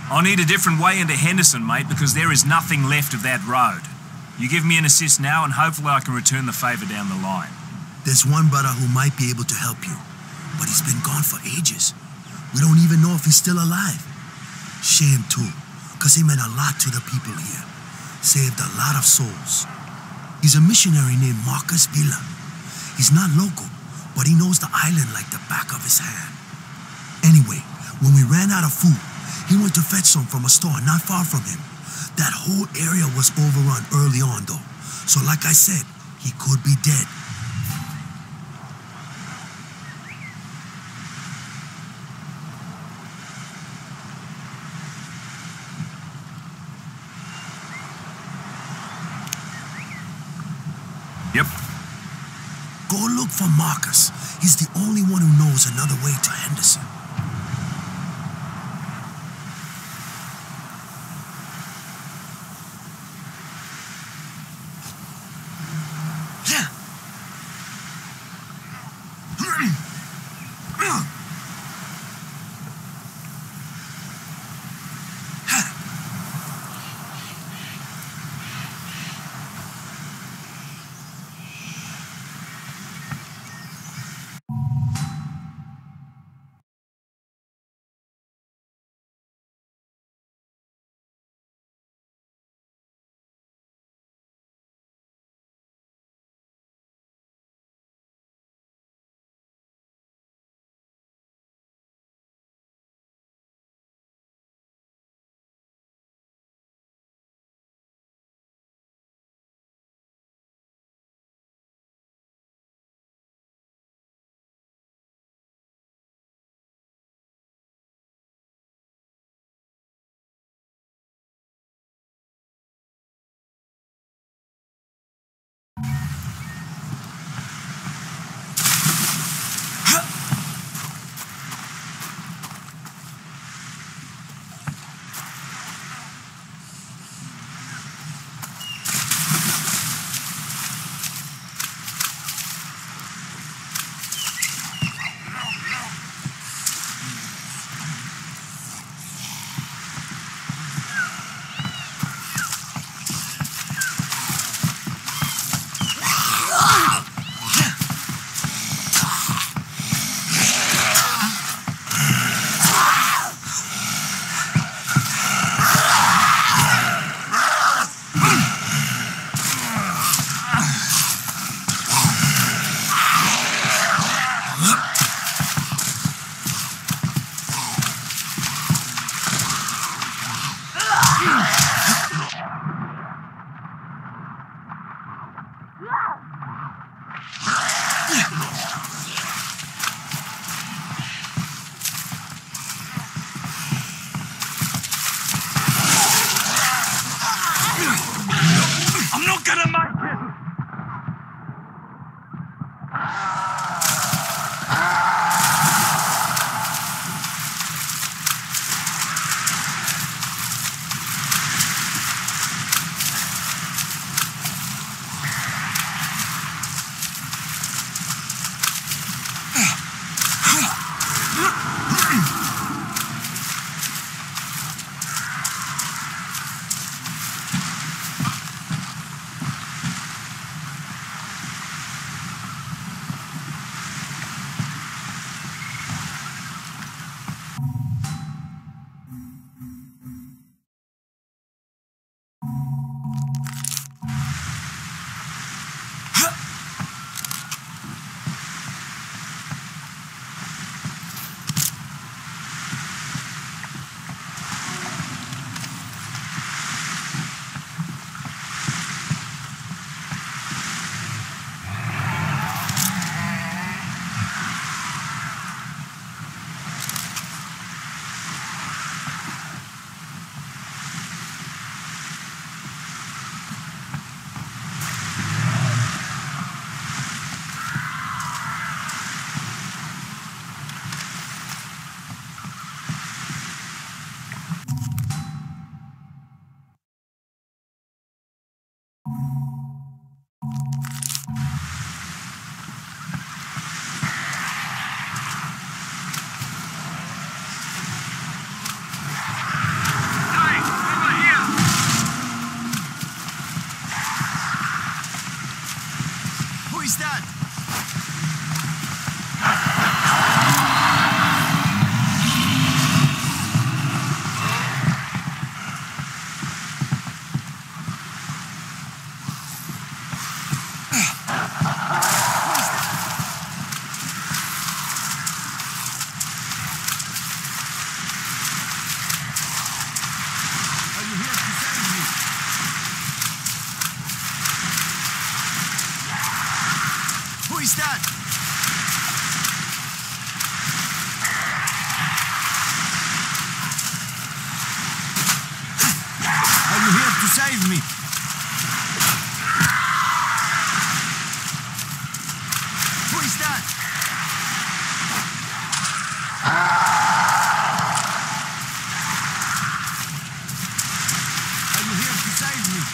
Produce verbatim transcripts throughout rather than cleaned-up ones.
I'll need a different way into Henderson, mate, because there is nothing left of that road. You give me an assist now, and hopefully I can return the favour down the line. There's one brother who might be able to help you, but he's been gone for ages. We don't even know if he's still alive. Shame too, because he meant a lot to the people here. Saved a lot of souls. He's a missionary named Marcus Villa. He's not local, but he knows the island like the back of his hand. Anyway, when we ran out of food, he went to fetch some from a store not far from him. That whole area was overrun early on, though. So like I said, he could be dead. Yep. Go look for Marcus. He's the only one who knows another way to Henderson. me. Who is that? Are you here beside me?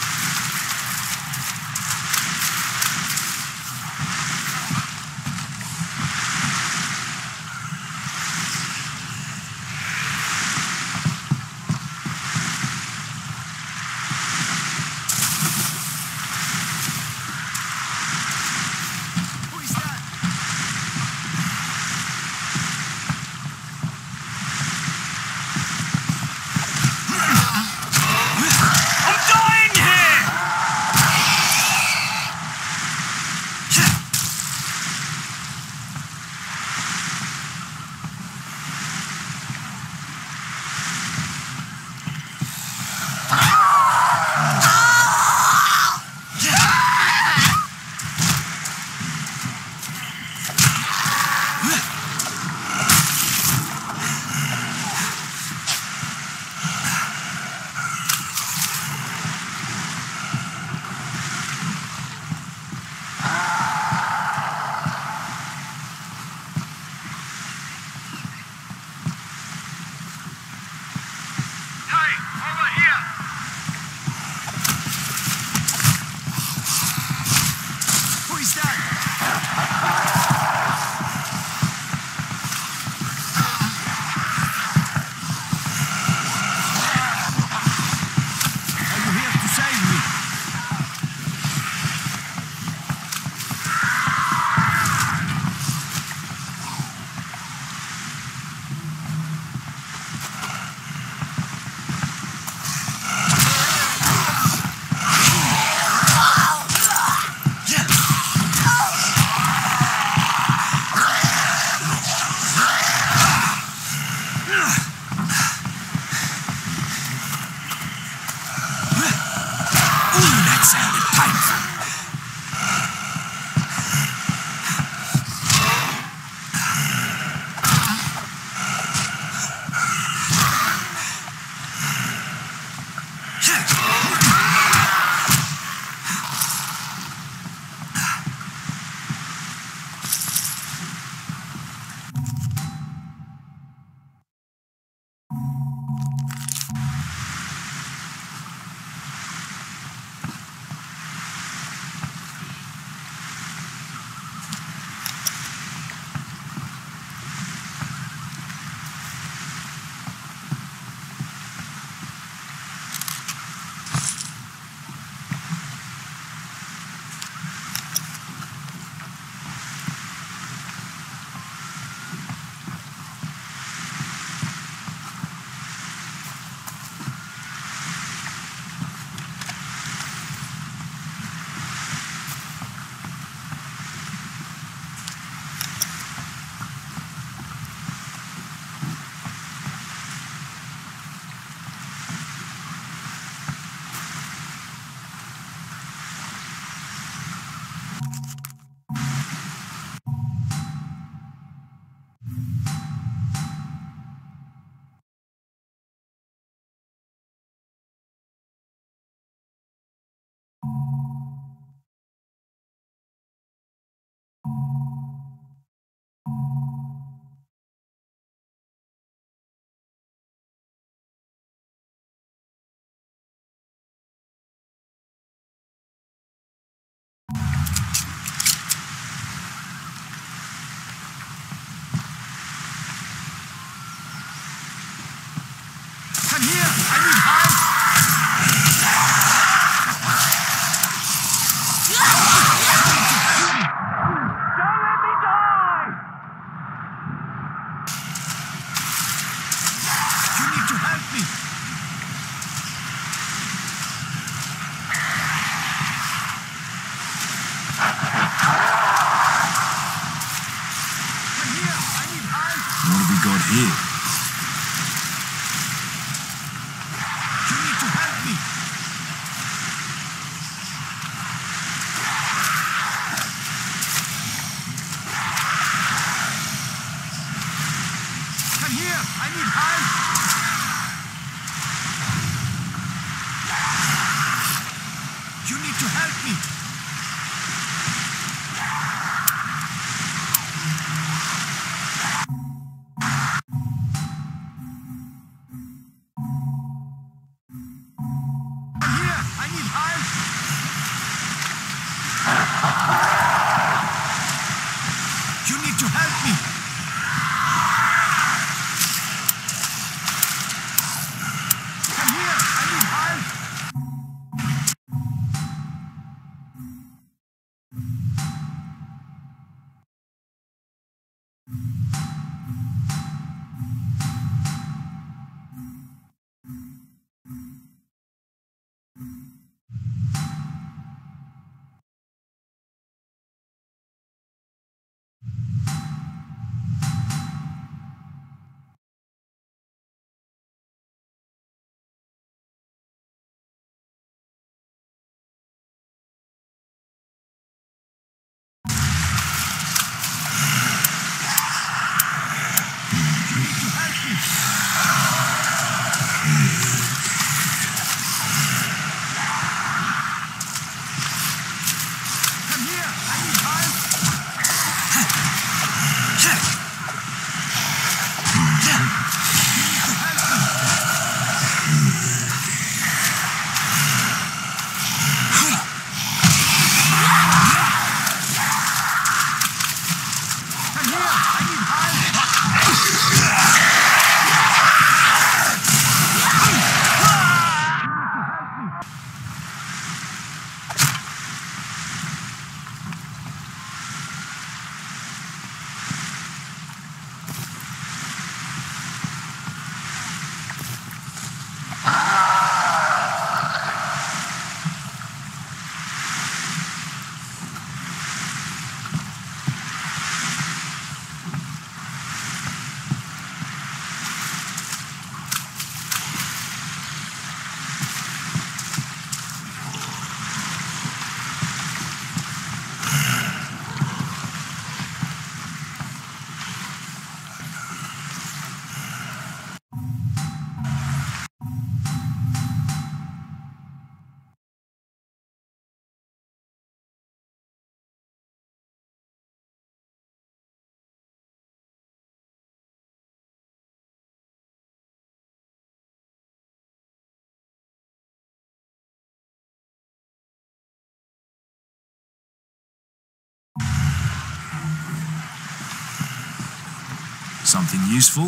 Something useful?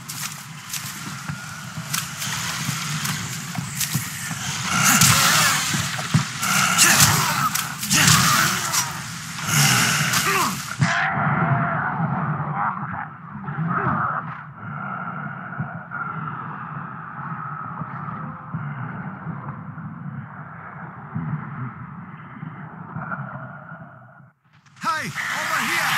Hey, over here!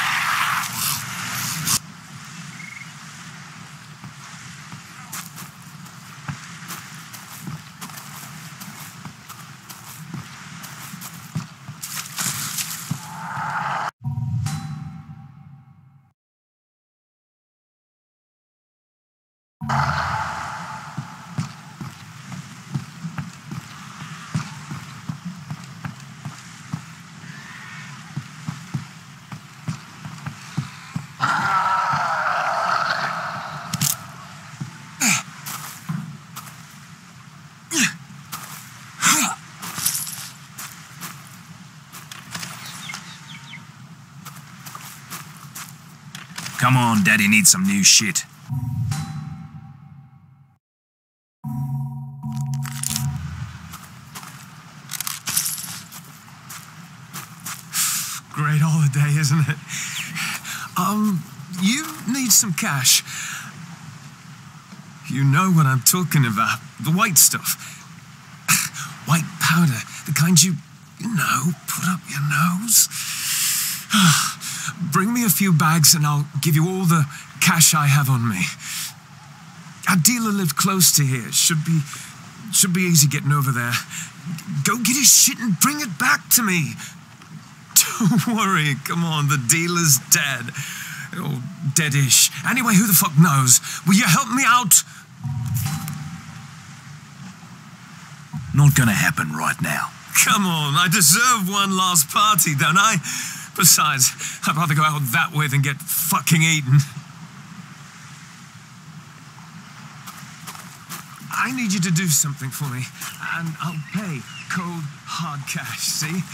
Come on, Daddy needs some new shit. Great holiday, isn't it? Um, you need some cash. You know what I'm talking about. The white stuff. White powder. The kind you, you know, put up your nose. Bring me a few bags and I'll give you all the cash I have on me. Our dealer lived close to here. Should be, should be easy getting over there. Go get his shit and bring it back to me. Don't worry, come on, the dealer's dead. Or deadish. Anyway, who the fuck knows? Will you help me out? Not gonna happen right now. Come on, I deserve one last party, don't I? Besides, I'd rather go out that way than get fucking eaten. I need you to do something for me, and I'll pay cold, hard cash, see?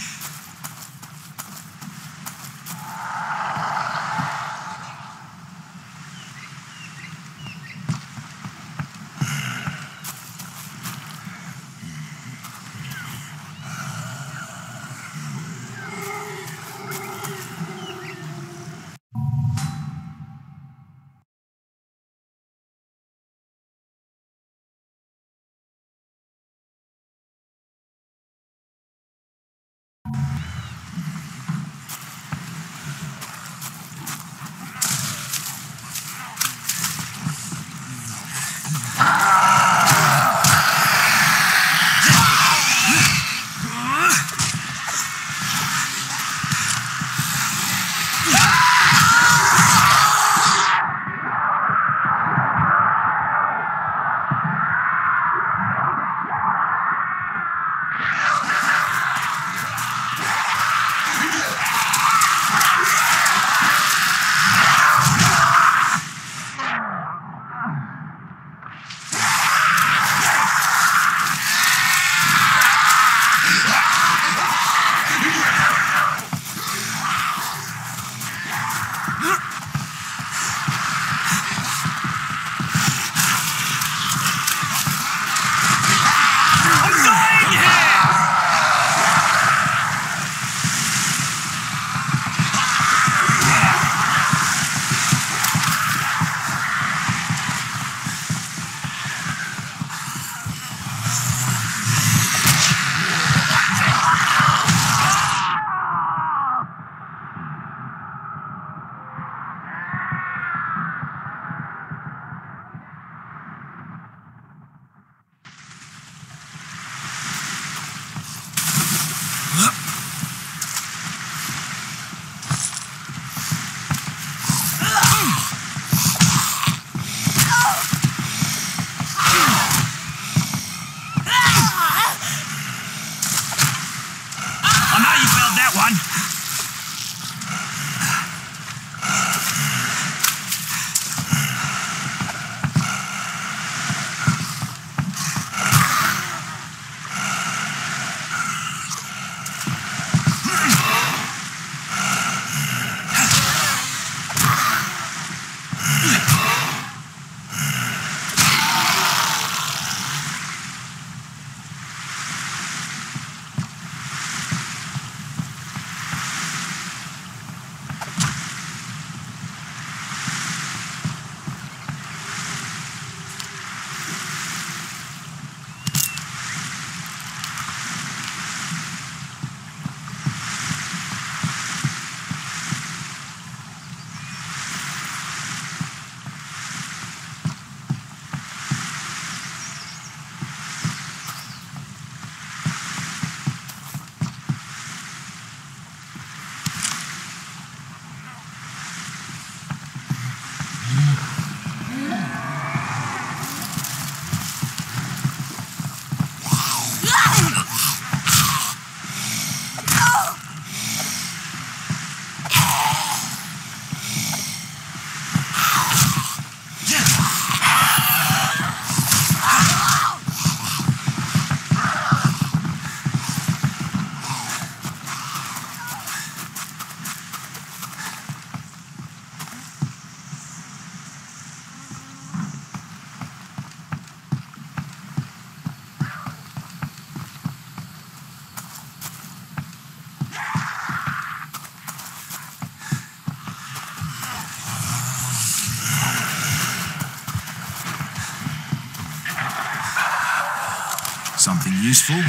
Something useful?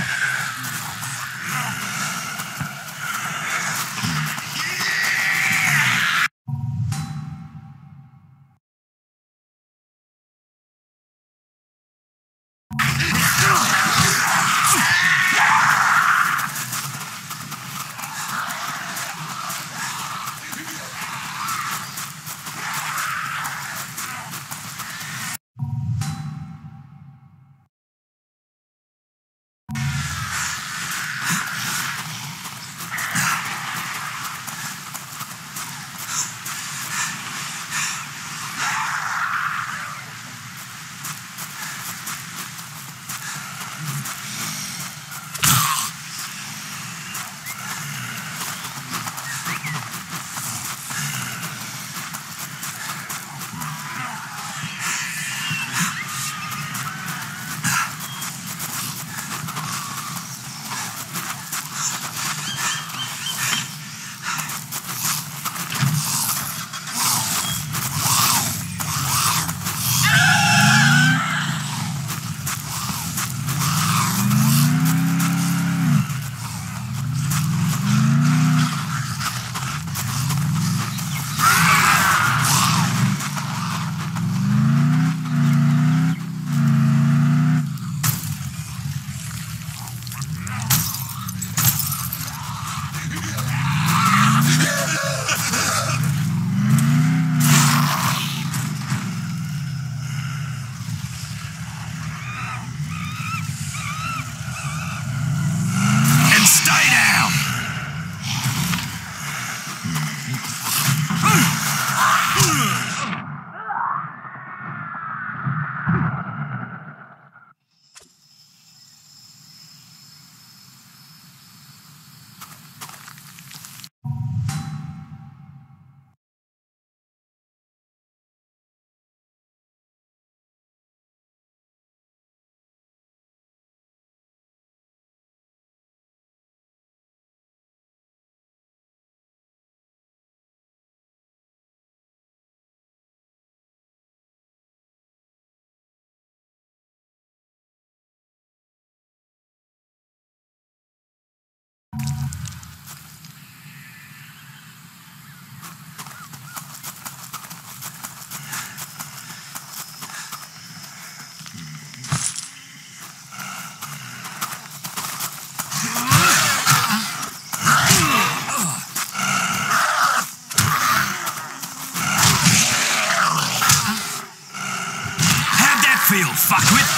Feel, fuckwit!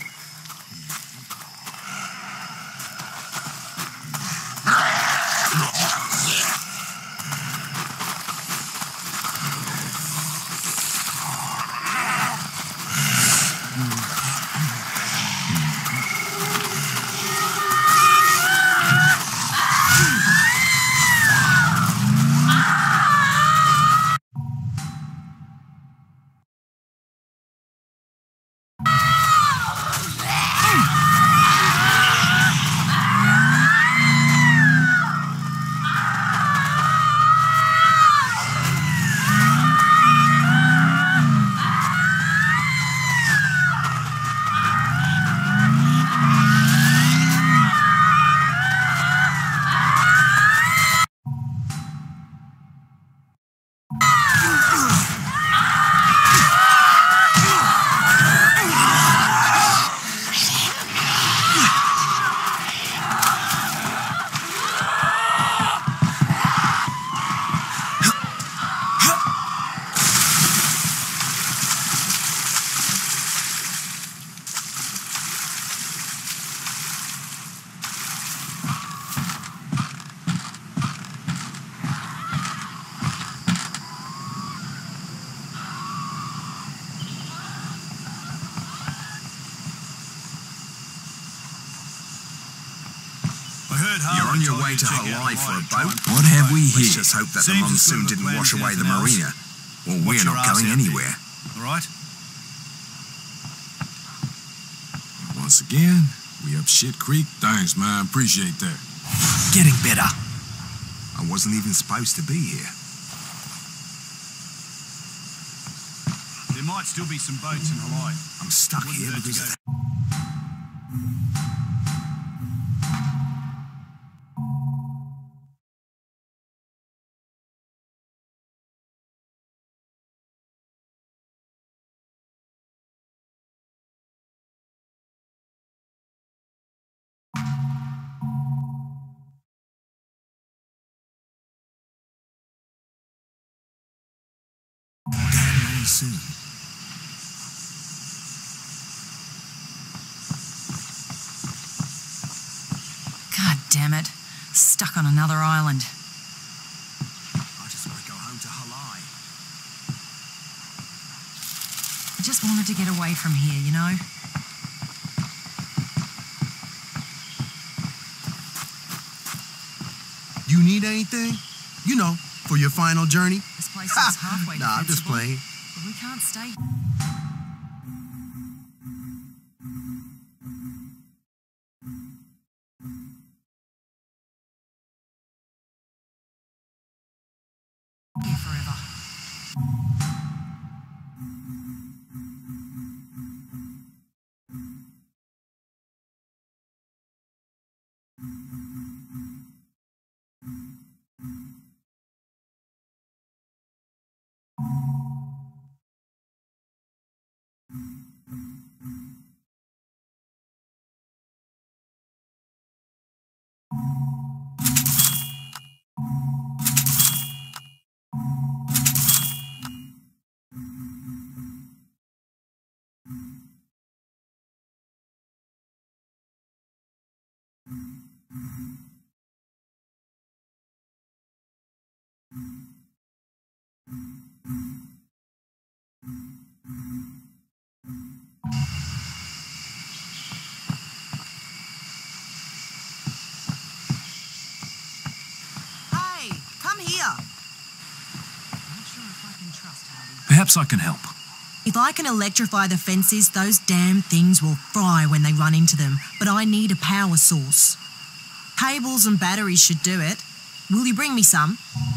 Look. on your way to Halai for a boat? What have we here? Let's just hope that the monsoon didn't wash away the marina. Or we're not going anywhere. All right? Once again, we up shit creek. Thanks, man. Appreciate that. Getting better. I wasn't even supposed to be here. There might still be some boats in Hawaii. I'm stuck here because of that. Damn monsoon. God damn it. Stuck on another island. I just want to go home to Halai. I just wanted to get away from here, you know? You need anything? You know, for your final journey? This place is halfway Nah, I'm just defensible, playing. but we can't stay. Here forever. Hey, come here. Not sure if I can trust Harvey. Perhaps I can help. If I can electrify the fences, those damn things will fry when they run into them. But I need a power source. Cables and batteries should do it. Will you bring me some?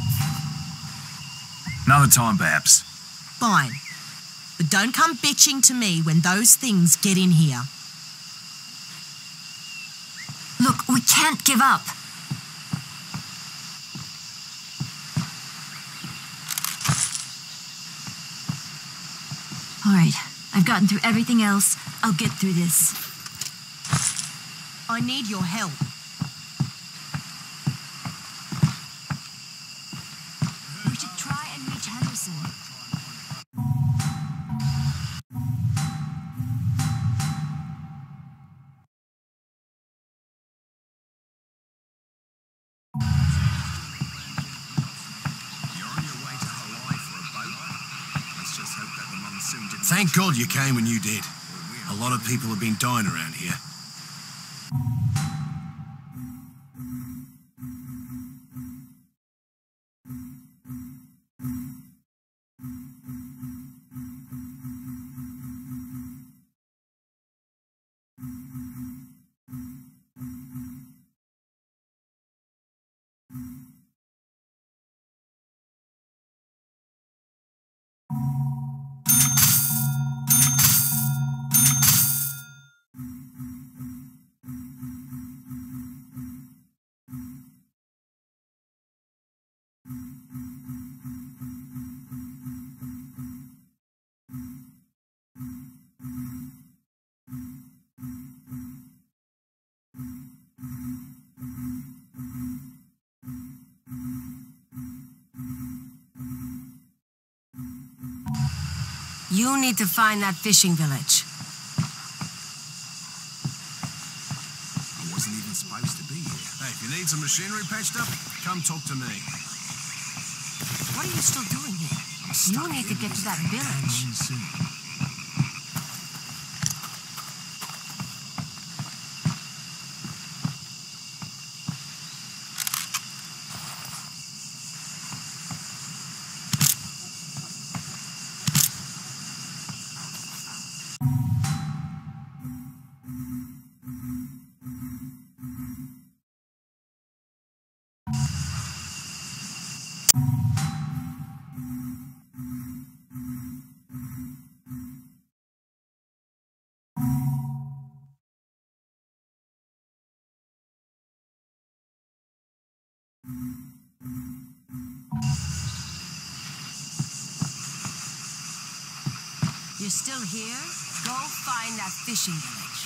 Another time, perhaps. Fine. But don't come bitching to me when those things get in here. Look, we can't give up. All right, I've gotten through everything else. I'll get through this. I need your help. We should try and reach Henderson. You're on your way to Halai for a boat? Let's just hope that the monsoon didn't... Thank God you came when you did. A lot of people have been dying around here. You need to find that fishing village. I wasn't even supposed to be here. Hey, if you need some machinery patched up, come talk to me. What are you still doing here? You need to get to that village. You're still here? Go find that fishing village.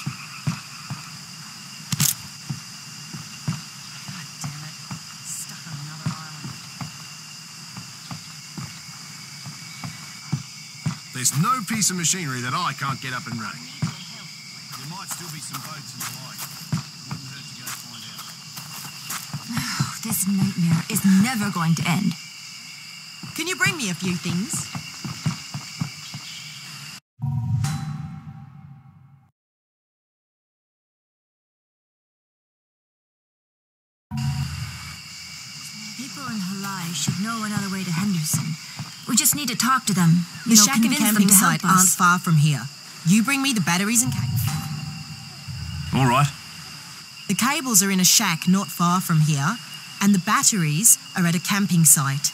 God damn it. Stuck on another island. There's no piece of machinery that I can't get up and running. There might still be some boats in the light. Wouldn't hurt to go find out. This nightmare is never going to end. Can you bring me a few things? People in Halai should know another way to Henderson. We just need to talk to them. You The know, shack and convince them camping to site help aren't us. far from here. You bring me the batteries and cables. All right. The cables are in a shack not far from here, and the batteries are at a camping site.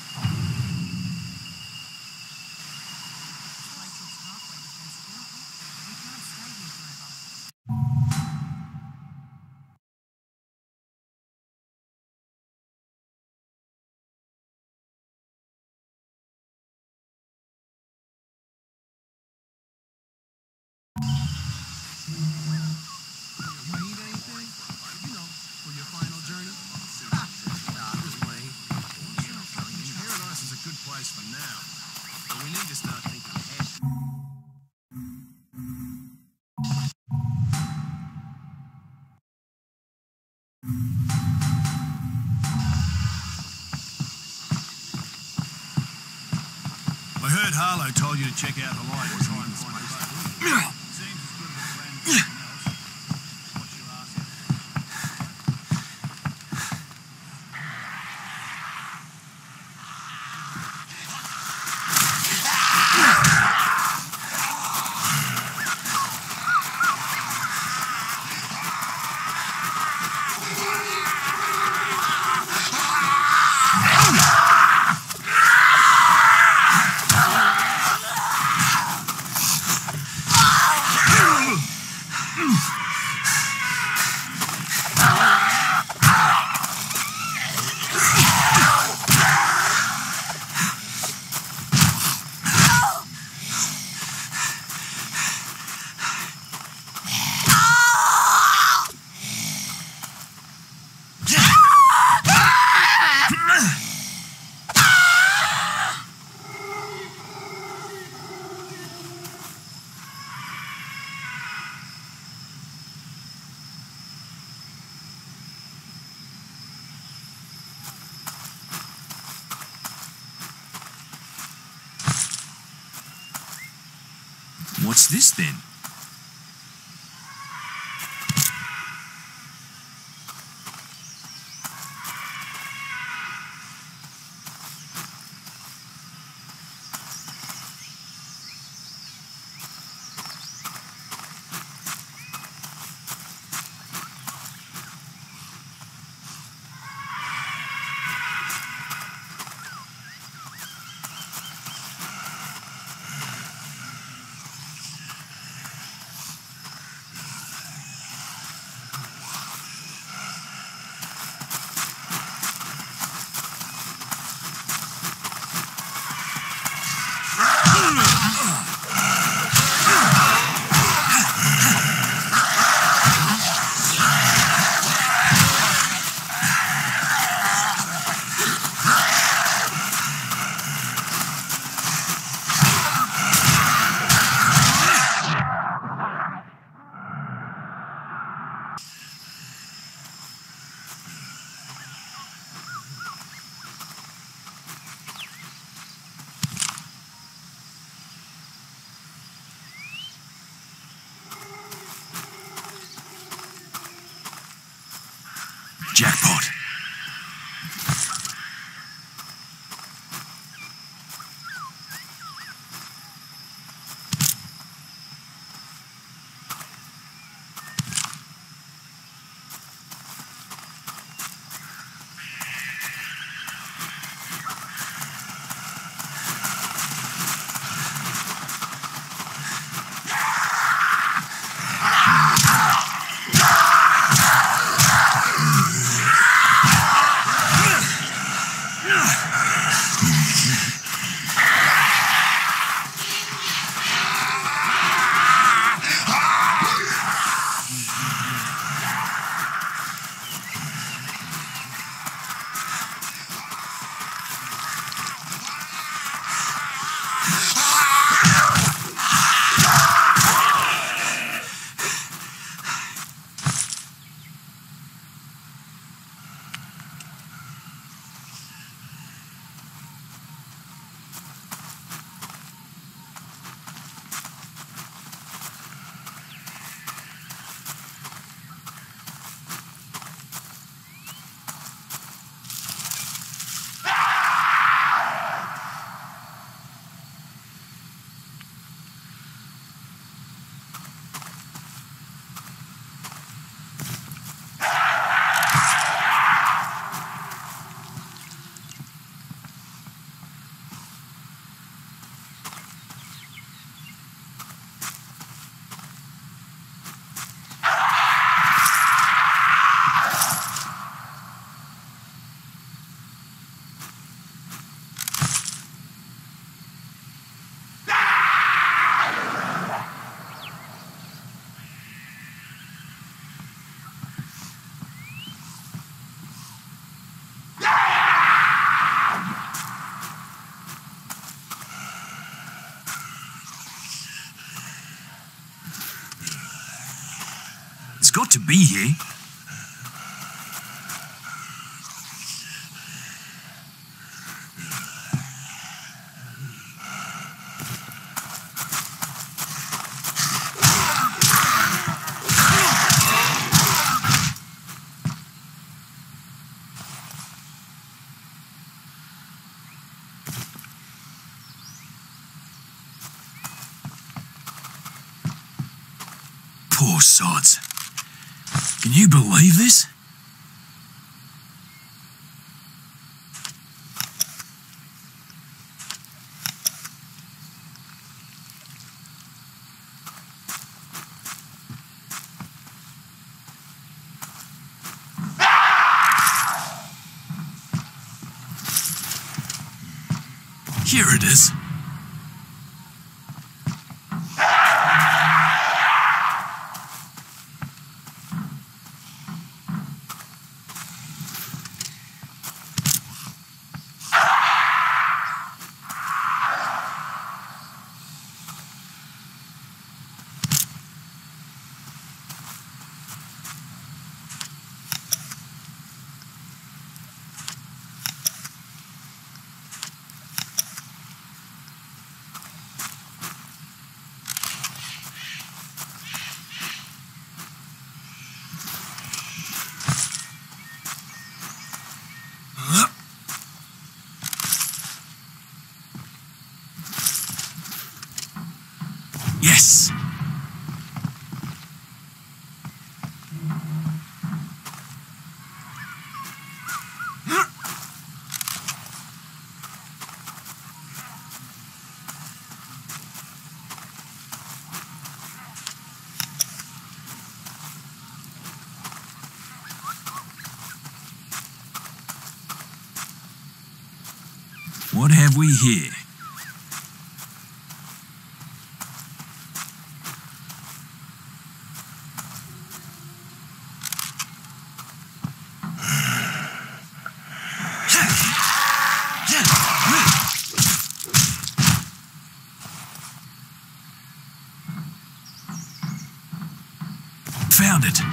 Need anything? You know, for your final journey? Nah, just playing. Paradise is a good place for now, but we need to start thinking ahead. I heard Harlow told you to check out Hawaii and try and find a boat. Seems as good of a plan as anything else. What's your ask? What's this then? It's got to be here. Poor sods. Can you believe this? Here it is. Yes! What have we here? Found it.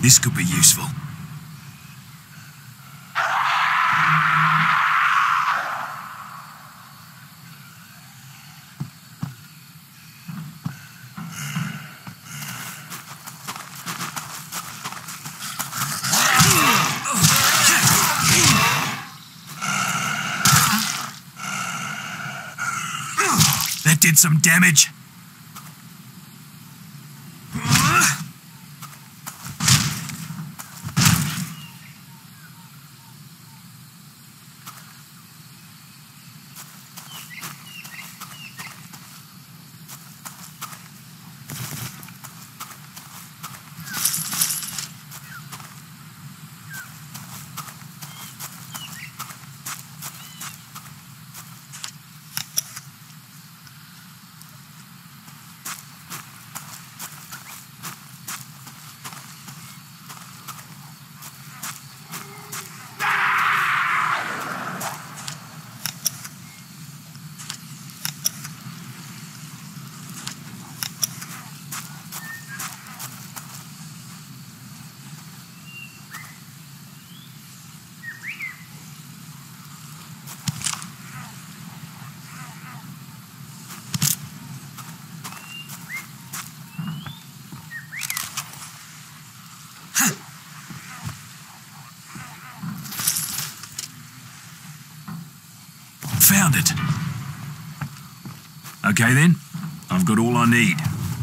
This could be useful. That did some damage. Found it. Okay then, I've got all I need.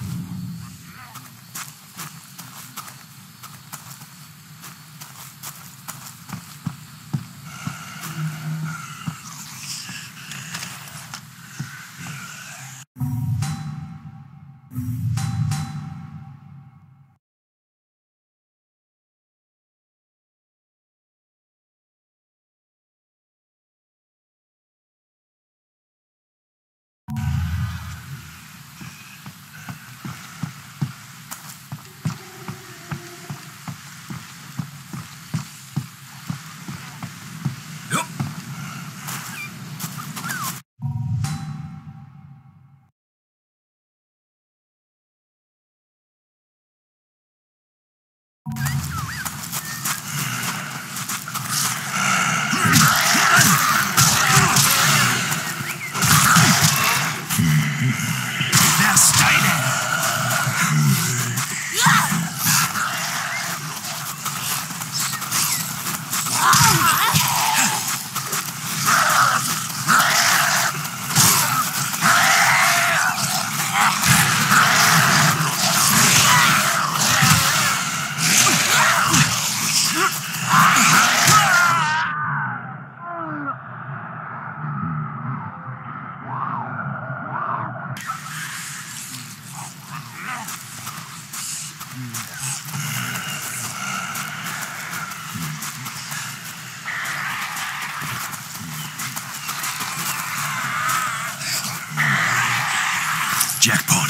Jackpot.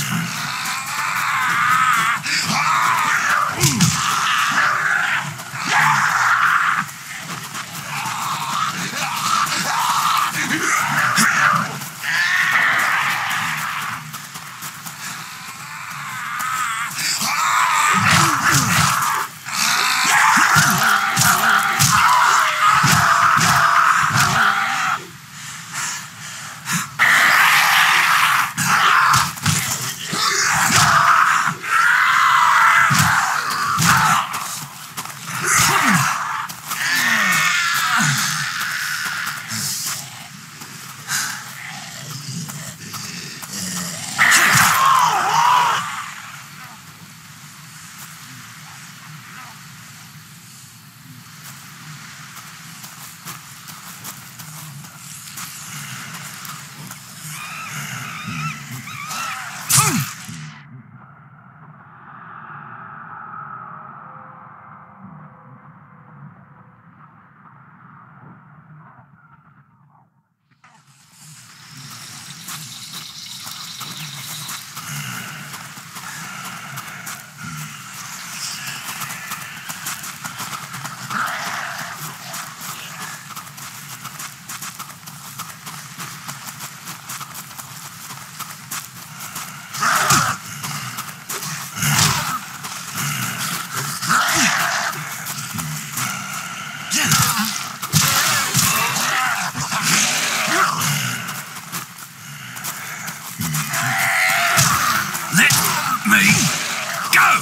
Let me go!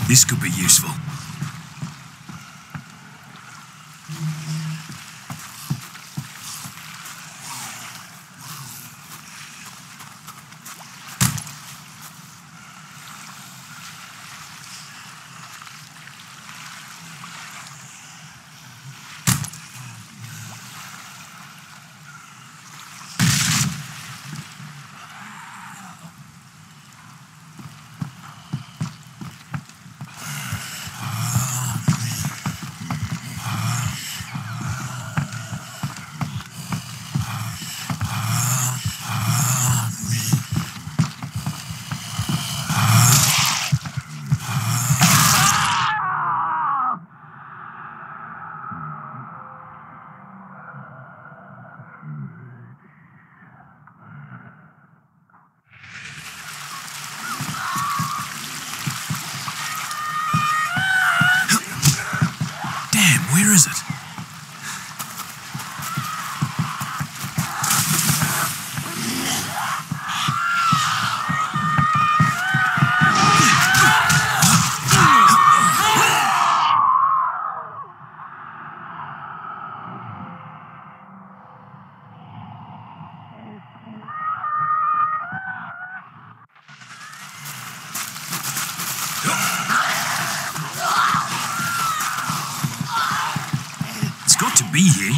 This could be useful. Where is it? It's got to be here.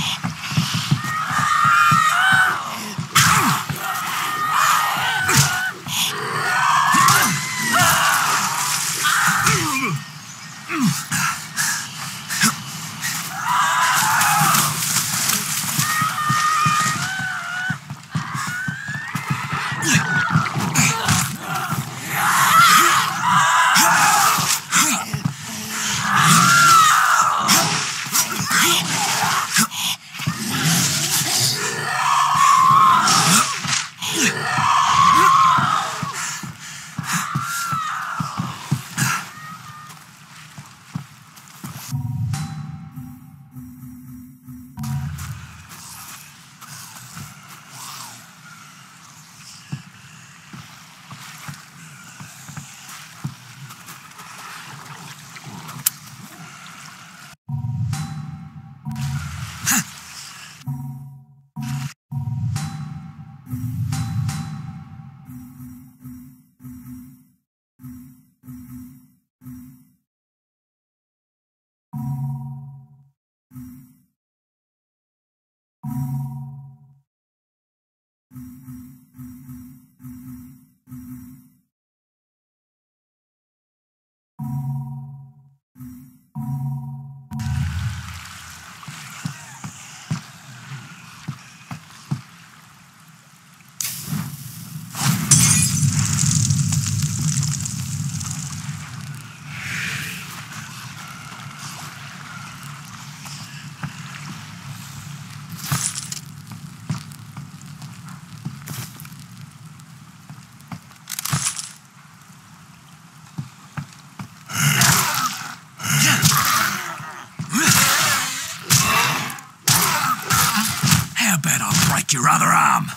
Your other arm.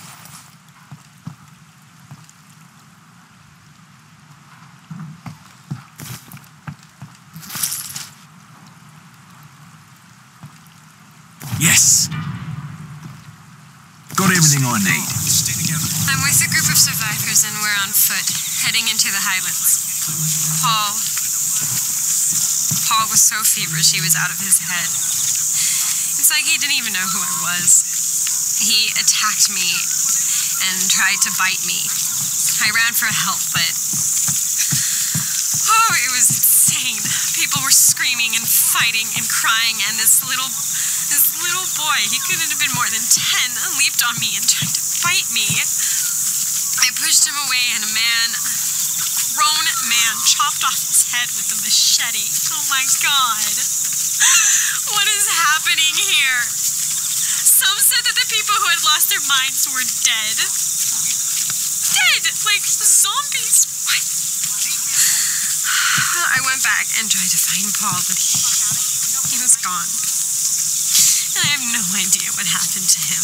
Yes. Got everything I need. I'm with a group of survivors and we're on foot, heading into the Highlands. Paul... Paul was so feverish he was out of his head. It's like he didn't even know who I was. He attacked me and tried to bite me. I ran for help, but... Oh, it was insane. People were screaming and fighting and crying, and this little... This little boy, he couldn't have been more than ten, leaped on me and tried to bite me. I pushed him away, and a man... A grown man chopped off his head with a machete. Oh my God. What is happening here? Some said that the people who had lost their minds were dead. Dead! Like zombies. What? I went back and tried to find Paul, but he, he was gone. And I have no idea what happened to him.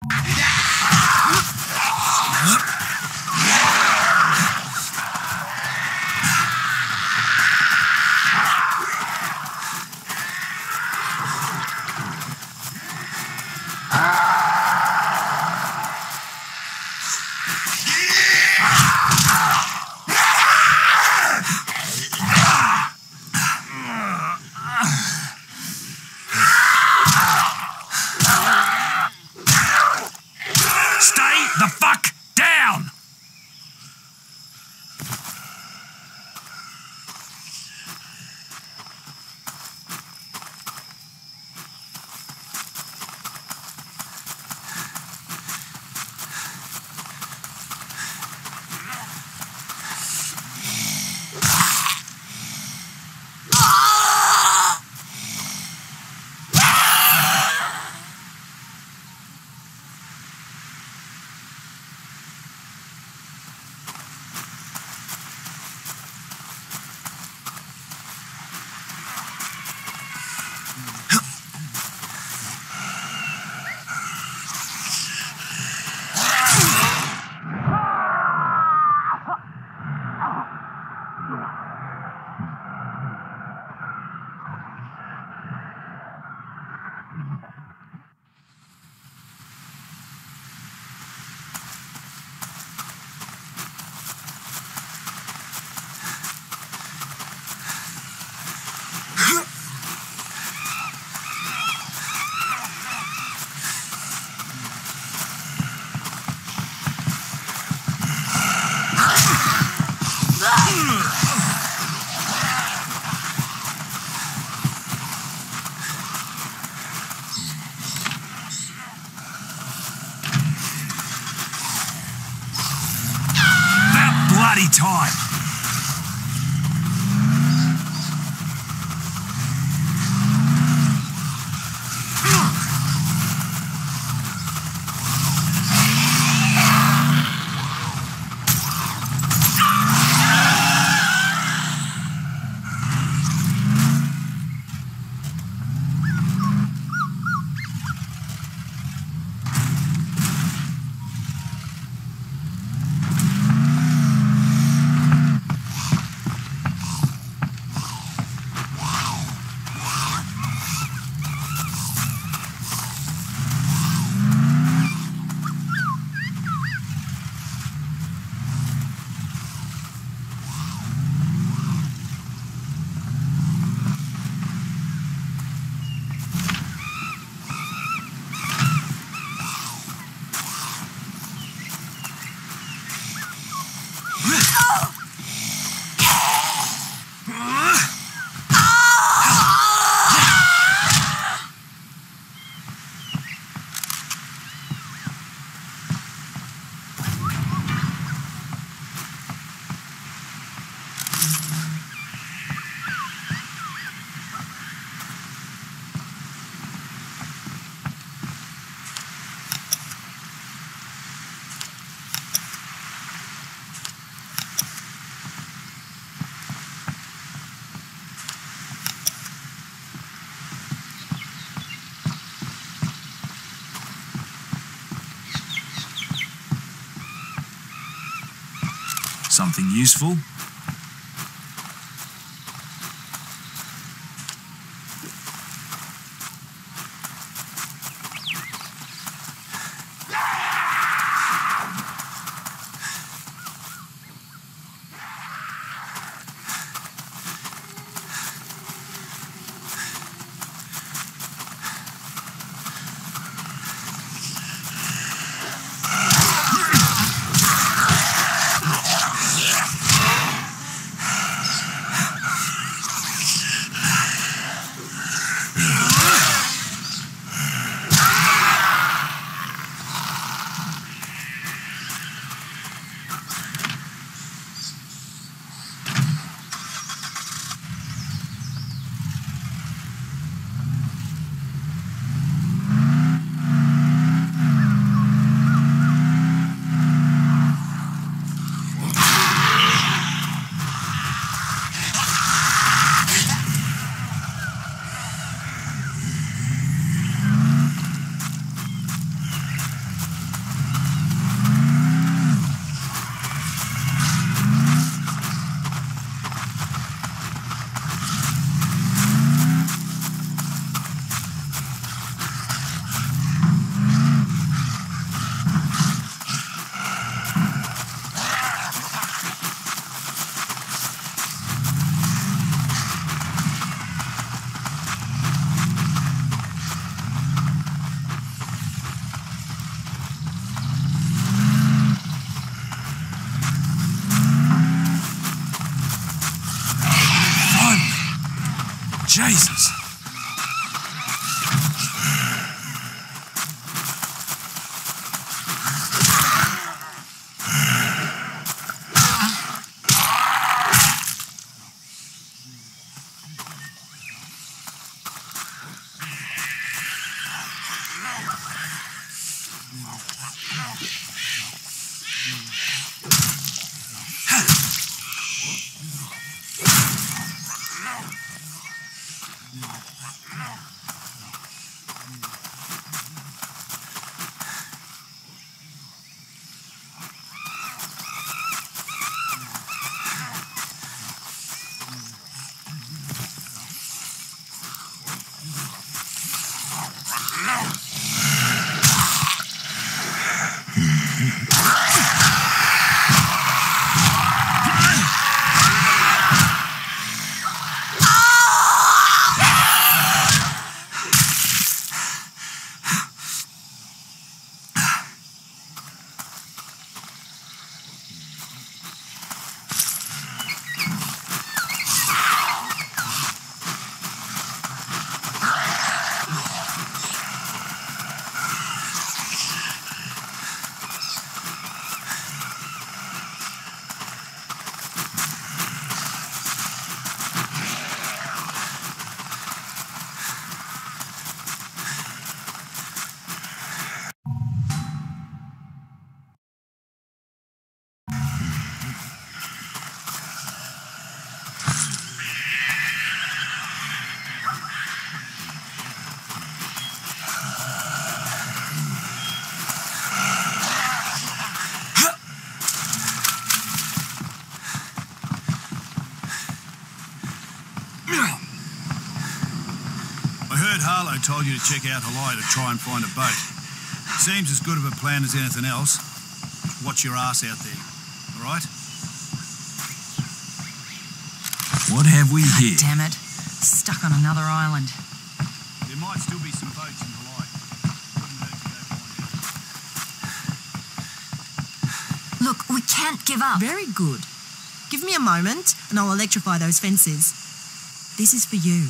The fuck down! Bloody time! Something useful? Jesus. Harlow told you to check out Hawaii to try and find a boat. Seems as good of a plan as anything else. Watch your ass out there, all right? What have we God here? damn it. Stuck on another island. There might still be some boats in Hawaii. Wouldn't hurt to go find out. Look, we can't give up. Very good. Give me a moment and I'll electrify those fences. This is for you.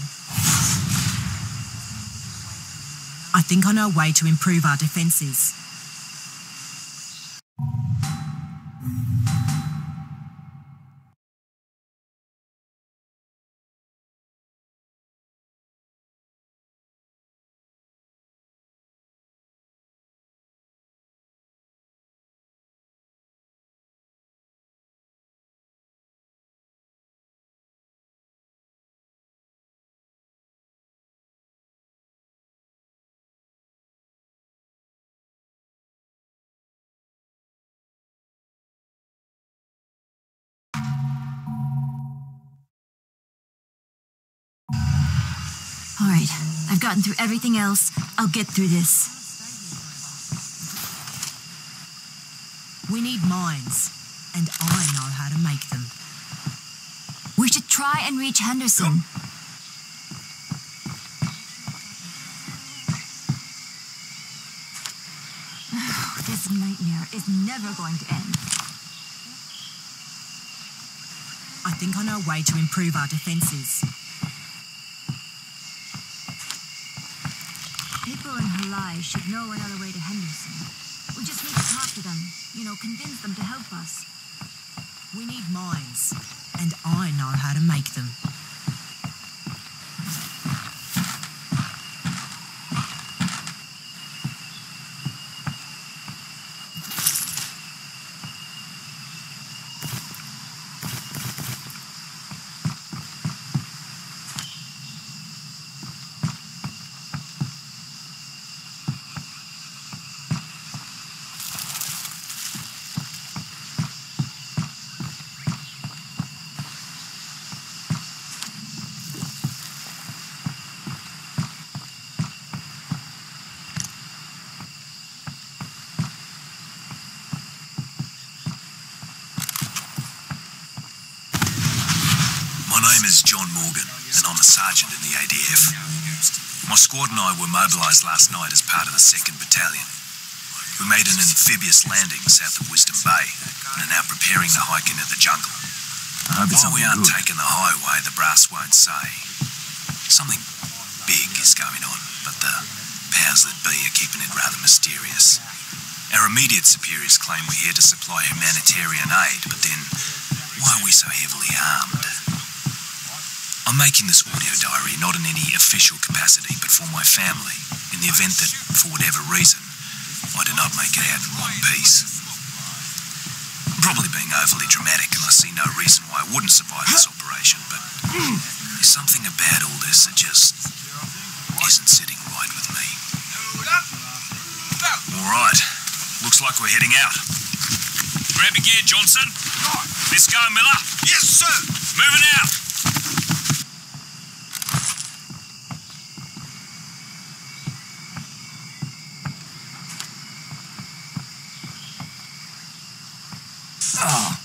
I think I know a way to improve our defences. All right, I've gotten through everything else. I'll get through this. We need mines, and I know how to make them. We should try and reach Henderson. This nightmare is never going to end. I think I know a way to improve our defences. People in Halai should know another way to Henderson. We just need to talk to them, you know, convince them to help us. We need mines, and I know how to make them. My name is John Morgan, and I'm a sergeant in the A D F. My squad and I were mobilised last night as part of the second Battalion. We made an amphibious landing south of Wisdom Bay and are now preparing to hike into the jungle. I hope it's While we something aren't good. taking the highway, the brass won't say. Something big is going on, but the powers that be are keeping it rather mysterious. Our immediate superiors claim we're here to supply humanitarian aid, but then why are we so heavily armed? I'm making this audio diary not in any official capacity, but for my family, in the event that, for whatever reason, I do not make it out in one piece. I'm probably being overly dramatic, and I see no reason why I wouldn't survive this operation, but there's something about all this that just isn't sitting right with me. All right. Looks like we're heading out. Grab your gear, Johnson. Let's go, Miller. Yes, sir. Moving out. Oh.